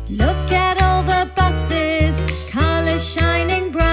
Look at all the buses, colours shining bright.